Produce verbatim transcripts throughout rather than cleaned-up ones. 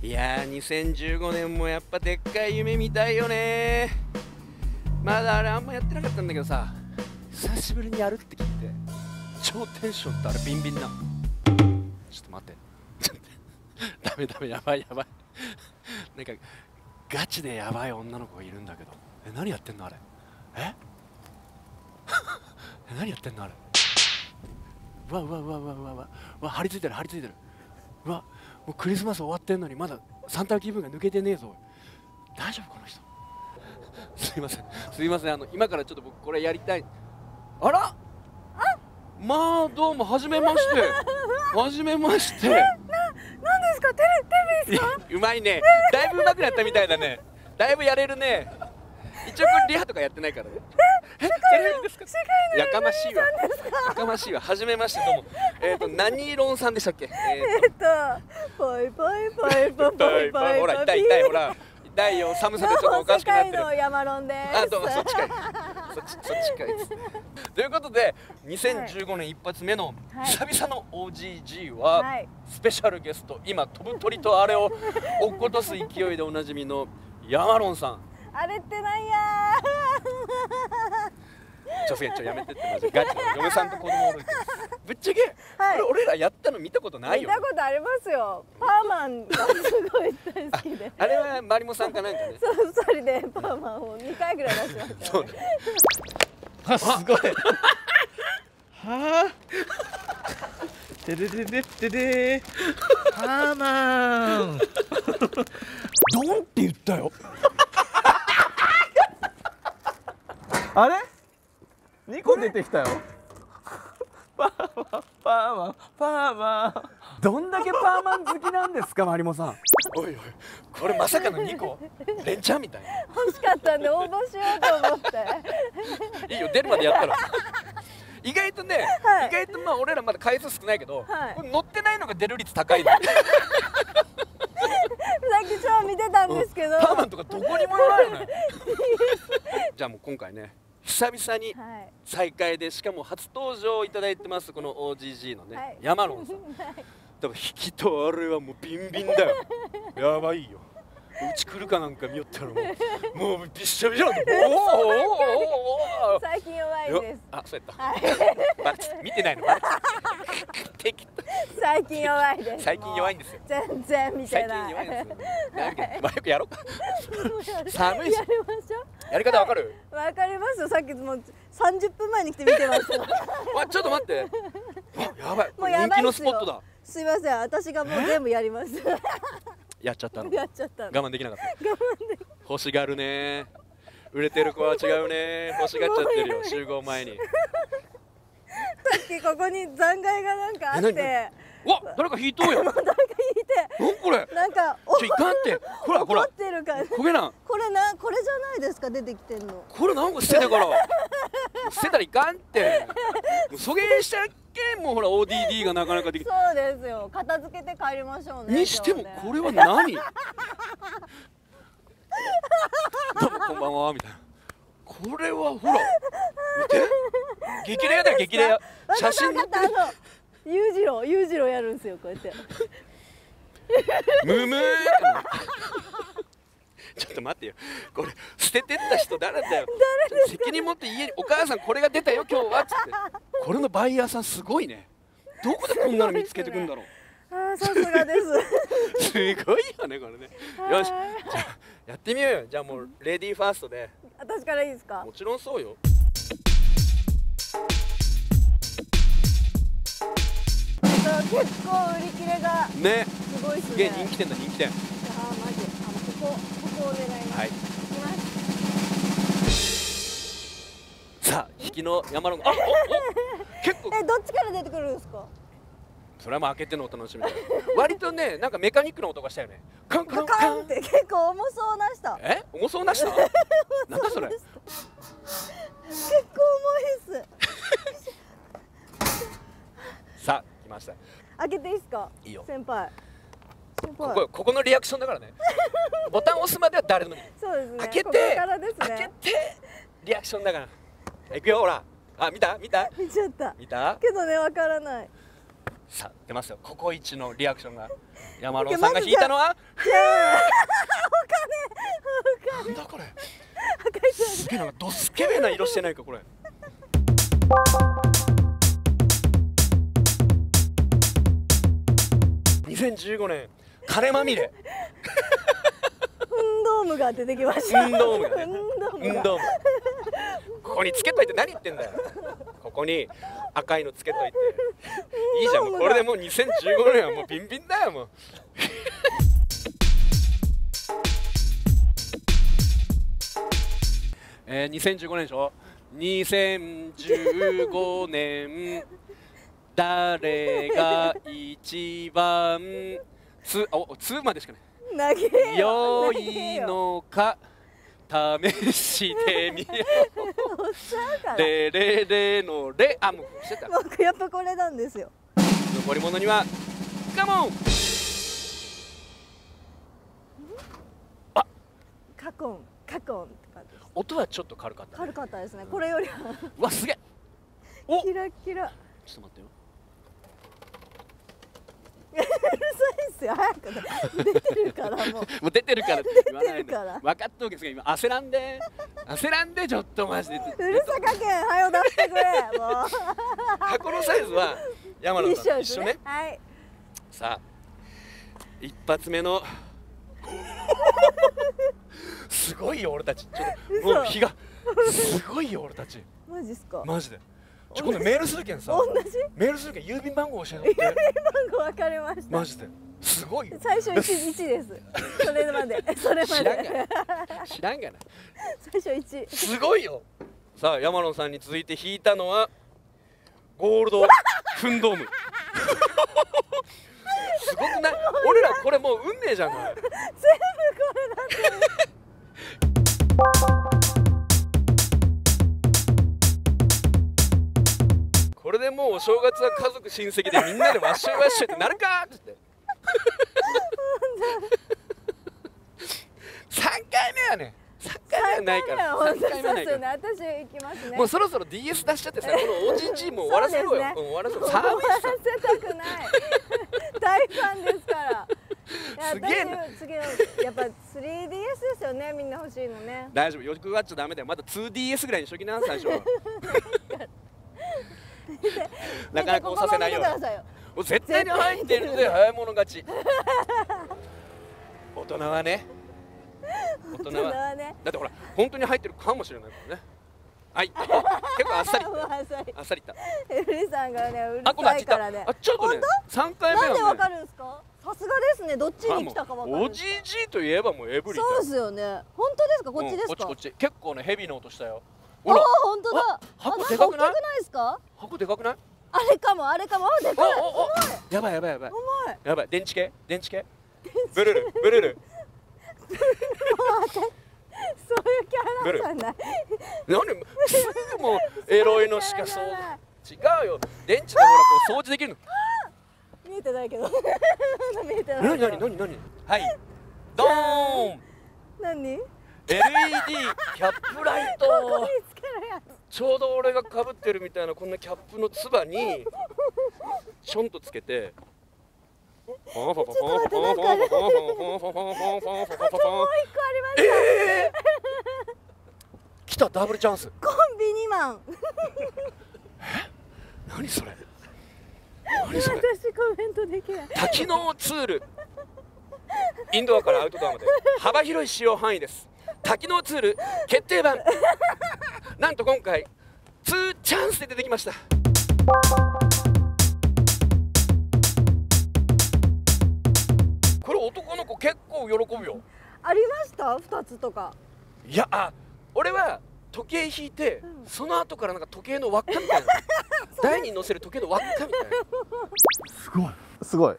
いやーにせんじゅうごねんもやっぱでっかい夢見たいよね。まだあれあんまやってなかったんだけどさ、久しぶりにやるって聞いて超テンションとあれビンビンな。ちょっと待ってちょっとダメダメ、やばいやばいなんかガチでやばい女の子がいるんだけど、え何やってんのあれ、え何やってんのあれ、うわうわうわうわうわうわうわ、張り付いてる張り付いてる、うわもうクリスマス終わってんのにまだサンタ気分が抜けてねえぞ、大丈夫この人すいませんすいません、あの今からちょっと僕これやりたい。あらまあどうもはじめましてはじめまして。な、なんですか、テレビですか。 うまいね、だいぶ上手くなったみたいだね、だいぶやれるね。一応これリハとかやってないからね。え、テレビですか。やかましいわ。やかましいわ。はじめましてどうも。えっと何論さんでしたっけ。 えっとぽいぽいぽいぽいぽいぽい。 ほら痛い痛い、ほら痛いよ、寒さでちょっとおかしくなってる。 世界の山論です。 あ、どうもそっちかい。そっちそっちかいです。ということでにせんじゅうごねん一発目の久々の オージージー はスペシャルゲスト、今飛ぶ鳥とあれを落っことす勢いでおなじみの山論さん。 あれってなんやちょすげちょやめてってマジガチで嫁さんと子供おるってぶっちゃけ、はい、これ俺らやったの見たことないよ。 見たことありますよ。パーマンがすごい大好きであ, あれはマリモさんかなんかね。 そうふたりでパーマンをにかいぐらい出しました、ね、そうね。 あ、すごいはあてれれれってれパーマンドンって言ったよあれにこ出てきたよ。パーマンパーマンパーマン。 どんだけパーマン好きなんですかマリモさん。おいおいこれまさかのにこ連チャンみたいな。 欲しかったんで応募しようと思っていいよ出るまでやったら意外とね、はい、意外とまあ俺らまだ回数少ないけど、はい、これ乗ってないのが出る率高いのさっき超見てたんですけど、うん、 パーマンとかどこにもないよねじゃあもう今回ね久々に再会で、しかも初登場いただいてますこの オージージー のね、はい、山論さん、はい、多分引きとあれはもうビンビンだよやばいよ、うち来るかなんか見よったらもうもうびっしゃびしゃなんだ。おおおおお最近弱いです。 あ、そうやった、はい、バレちゃった見てないの適当最近弱いです。 最近弱いんですよ。 全然見てない。 最近弱いんですよ。まあよくやろうか。寒いし。 やりましょう。 やり方わかる？ わかりますよ。さっきもう三十分前に来て見てました。 わ、ちょっと待って。やばい。もう人気のスポットだ。 すいません。私がもう全部やります。 やっちゃったの。 やっちゃった。 我慢できなかった。 我慢でき。 欲しがるね。売れてる子は違うね。欲しがっちゃってるよ。集合前に。 さっきここに残骸がなんかあって。 わ、誰か引いとうよ。 誰か引いて。 なんこれ。 なんか。 ちょいかんって。ほらほら。 ってるから。 焦げなん。 これな、これじゃないですか出てきてんの。 これなんか捨てたから。捨てたらいかんって。そげーしたっけ、もうほら オーディーディー がなかなかでき。 そうですよ。片付けて帰りましょうね。 にしてもこれは何？どうもこんばんはみたいな。これはほら。見て。激レアだよ激レア。写真載ってる。 裕次郎、裕次郎やるんですよこうやって。 むむー。ちょっと待ってよ。これ捨ててった人誰だよ。 誰ですか？ 責任持って家にお母さんこれが出たよ今日はっつって。これのバイヤーさんすごいね。どこでこんなの見つけてくんだろう。 ああ、さすがです。 すごいよねこれね。よし、じゃあやってみようよ。じゃあもうレディーファーストで。 私からいいですか？ もちろんそうよ。 結構売り切れがね、 すごいですね。 すげえ人気店だ人気店。 ああマジ、あのここここを狙います。はい。行きます。 さあ引きの山のあおお結構。 え、どっちから出てくるんですか？ それはもう開けてのお楽しみだよ。割とねなんかメカニックな音がしたよね。カンカンカンって結構重そうなした。 え、重そうなした？なんだそれ。 結構重いです。 さあ来ました。 開けていいですか？ いいよ。 先輩。 先輩。ここここのリアクションだからね。ボタン押すまでは誰でもいい。 そうですね。 開けて。 ここからですね。 開けて。リアクションだから。行くよほら。あ、見た見た。 見ちゃった。 見た。 けどねわからない。 さあ出ますよ、ココイチのリアクションが。山野さんが引いたのはなんだこれ、すげえなんかドスケベな色してないかこれ。にせんじゅうごねん金まみれ運動部が出てきました。 運動部がね、 運動部が運動部。ここにつけといて何言ってんだよ。ここに赤いのつけといていいじゃん。もうこれでもうにせんじゅうごねんはもうビンビンだよもう。えー、にせんじゅうごねんでしょ。にせんじゅうごねん誰が一番つおつまでしかない。 投げよ良いのか試してみよう。レレレのレ、あもうしてた。 僕やっぱこれなんですよ。 残り物にはカモン。あ、 カコンカコンって感じです。 音はちょっと軽かった、ね。 軽かったですね。これよりはうわすげえ。お、 キラキラ。 ちょっと待ってよ。 うるさいっすよ。早く出てるからもう。 もう出てるからって言わないで。 出てるから分かっとけですが今焦らんで焦らんでちょっとマジで。 うるさかけん、はよ出してくれ。もう。 箱のサイズは山野さんと一緒ね。 はい。 さあ一発目のすごいよ俺たち。ちょっともう日がすごいよ俺たち。 マジっすか。 マジで。ちょ今度メールするけんさ。 同じ。 メールするけん郵便番号教えて。 郵便番号わかりました。 マジで。すごいよ。 最初一一です。それまで。それま知らんがで。 な。知らんがな。 最初一。 すごいよ。さあ山野さんに続いて引いたのはゴールドフンドーム。すごくない？俺らこれもう運命じゃんこれ。 全部これだって。 これでもうお正月は家族親戚でみんなでわっしょいわっしょいってなるかって言って。さんかいめはね。さんかいめはないから。さんかいめはないから。 私行きますね。 もうそろそろ ディーエス 出しちゃってさ、この オージージー も終わらせろよ。終わらせろ。 終寒いわらせたくない。大ファンですから。 すげえな。 次のやっぱ スリーディーエス ですよね。みんな欲しいのね。 大丈夫。欲張っちゃダメだよ。まだ ツーディーエス ぐらいにしときな最初は。なかなか押させないように。絶対に入ってるので早い者勝ち。大人はね。大人はね。だってほら本当に入ってるかもしれないからね。はい。結構あっさり。あっさりいった。 エブリさんがねうるさいからね。 あちょっとねさんかいめはね。 なんでわかるんですか。さすがですね。どっちに来たかわかる。 オージージー といえばもうエブリ。 そうですよね。本当ですか。こっちですか。 こっちこっち。結構ねヘビーの音したよ。 ああ本当だ。 箱でかくない？ ですか？ 箱でかくない？ あれかもあれかも。でかい。 やばいやばいやばい。 重い。 やばい電池系電池系。ブルルブルル。 そういうキャラじゃない。 何すぐもうエロいのしかそう違うよ。電池でほらこう掃除できるの。 見えてないけど。見えてない。 何何何何。はいドーン。 何？ エルイーディー キャップライト。ちょうど俺がかぶってるみたいなこんなキャップのつばにちょんとつけて。もう一個ありました。来たダブルチャンス。 コンビニマン。 え？何それ？何それ？ 私コメントできない。 多機能ツール。インドアからアウトドアまで幅広い使用範囲です。多機能ツール決定版。なんと今回ツーチャンスで出てきました。これ男の子結構喜ぶよ。 ありましたふたつとか。 いやあ俺は時計引いて、うん、その後からなんか時計の輪っかみたいな台に乗せる時計の輪っかみたいな。 すごいすごい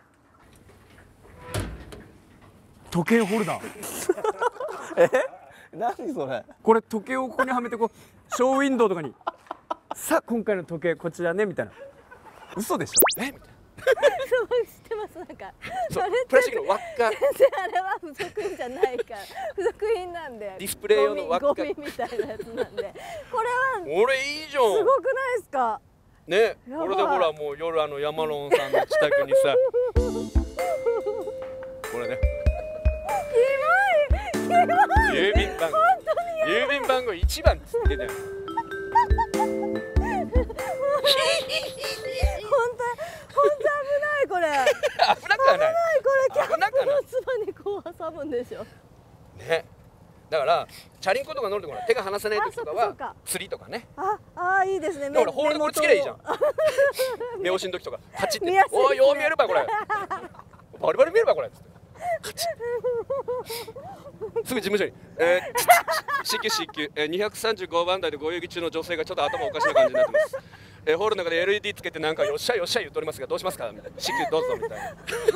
時計ホルダー。 え何それ。 これ時計をここにはめてこうショーウィンドウとかにさあ今回の時計こちらねみたいな。嘘でしょ。 えみたいな。 そう知ってます。なんかそうプラスチックの輪っか。 先生あれは付属品じゃないから付属品なんでディスプレイ用の輪っかゴミみたいなやつなんでこれは俺いいじゃん。 すごくないですか。 ね、 やばいこれでほらもう夜あの山ロンさんの自宅にさこれねキモいキモい郵便番号郵便番号一番つってたよ本当本当危ないこれ危なくはないこれキャンプ危なくはないのつばにこう挟むんでしょ。 ね、だからチャリンコとか乗るとほら手が離せない時とかあそっかそっかは釣りとかねああいいですね。 だからホールでこれつけりゃいいじゃん目押しの時とかカチッて見やすいですねおいよう見えるばこれバリバリ見えるばこれつってカチッすぐ事務所にえー、至急至急、えー、にひゃくさんじゅうごばん台でご遊戯中の女性がちょっと頭おかしな感じになってますえー、ホールの中で エルイーディー つけてなんかよっしゃよっしゃ言っておりますがどうしますかみたいな至急どうぞみたいな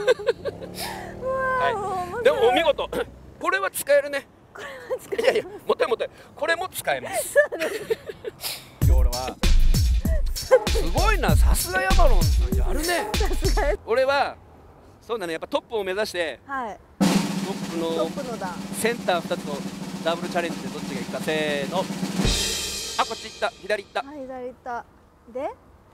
はいでもお見事これは使えるねこれは使える。 いやいやもったいもったいこれも使えます俺はすごいなさすがヤマロンさんやるね俺はそうだねやっぱトップを目指してはい。 トップトのップの段。 センターふたつのダブルチャレンジでどっちがいくかせーのあこっち行った左行ったはい左行った。で。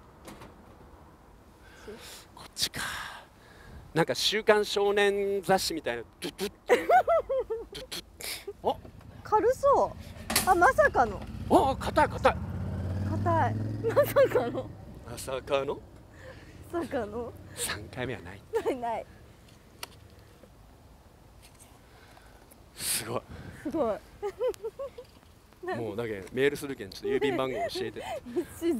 こっちかなんか週刊少年雑誌みたいなドゥドゥッドゥドゥお軽そう。あまさかの。 お硬い硬い硬い。まさかの。 まさかのまさかの。 さんかいめはないないない。 すごいすごい。 もうだけメールするけんちょっと郵便番号教えて一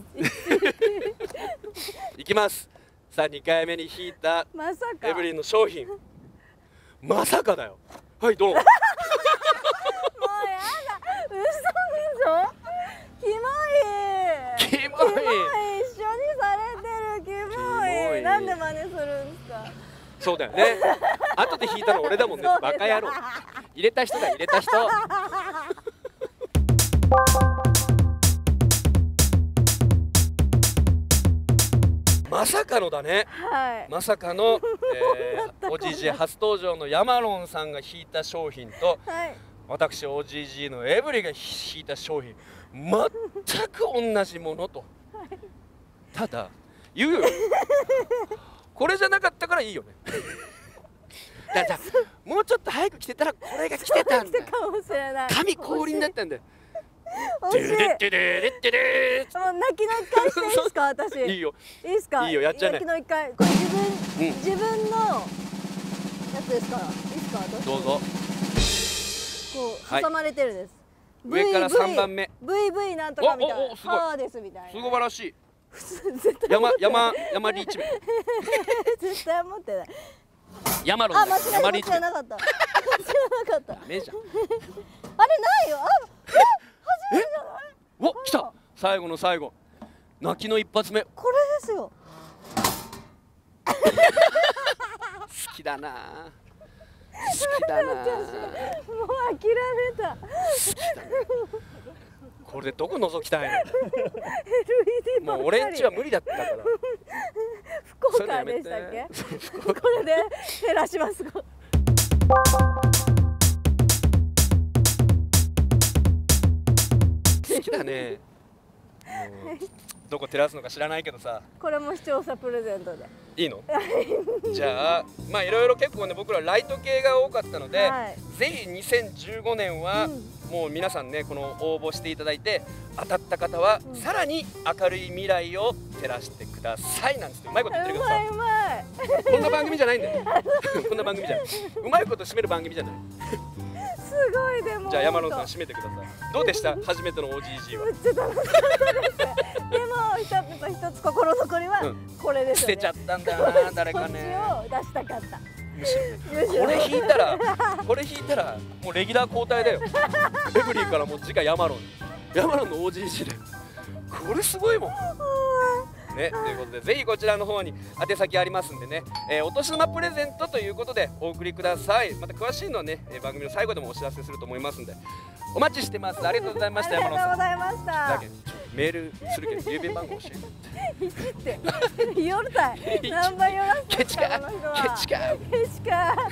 いきますさあにかいめに引いたまさか。 エブリンの商品まさかだよはいどうももうやだ。嘘でしょ。キモい。 キモいキモい。一緒にされてるキモキモい。 いなんで真似するんですか。 そうだよね後で引いたの俺だもんねそうですバカ野郎入れた人だ入れた人まさかのだねはい。 まさかの、えー、オージージー 初登場のヤマロンさんが引いた商品とはい。 私 オージージー のエブリが引いた商品全く同じものとただ言うよこれじゃなかったからいいよねだからもうちょっと早く来てたらこれが来てたんだよかもしれない。 紙降臨だったんだよ惜しい。 デレデレデレデレもう泣きの一回していいですか私。 いいよいいですか。 いいよやっちゃうね泣きの一回。これ自分、 うん自分のやつですから。いいですか私。 どうぞこうはい挟まれてるです。 上からさんばんめブイブイ なんとかみたいな。 おおおすごいパーですみたいな。 すごらしい絶対山山山リーチメ絶対持ってない。 山ロンあ間違えた間違山リーチメえなかった。間違えなかった。 ダメじゃんあれないよ。あえ初めてじゃない。 お来た最後の最後泣きの一発目好これですよ。 きだな好きだなもう諦めた。 これでどこ覗きたいエルイーディー ばっかり。 のもう俺んちは無理だったから福そういうのやめ岡でしたっけ。 そう福岡これで減らします。 好きだねもうどこ照らすのか知らないけどさこれも視聴者プレゼントで。 いいのじゃあまあいろいろ結構ね僕らライト系が多かったので、 はいぜひにせんじゅうごねんは、 うんもう皆さんねこの応募していただいて当たった方は、 うんさらに明るい未来を照らしてくださいなんつってうまいこと言ってるけどさうまいうまい。 こんな番組じゃないんだよこんな番組じゃないうまいこと締める番組じゃないすごいでも。 じゃあ山野さん本締めてくださいどうでした初めての オージージー は当めっちゃ楽しかったです。でも一つ一つ心残りはうんこれですよね。 捨てちゃったんだよな誰かねこっちを出したかった。 むしろねむしろこれ引いたらこれ引いたらもうレギュラー交代だよエブリーからもう次回ヤマロンヤマロンの オージージー でこれすごいもんね、ということでぜひこちらの方に宛先ありますんでね、えー、お年玉プレゼントということでお送りくださいまた詳しいのはね、えー番組の最後でもお知らせすると思いますんでお待ちしてますありがとうございましたあり山野さんがとうございましただけどメールするけど郵便番号教えてって夜たい何倍よらすんですかケチかこの人はケチかケチか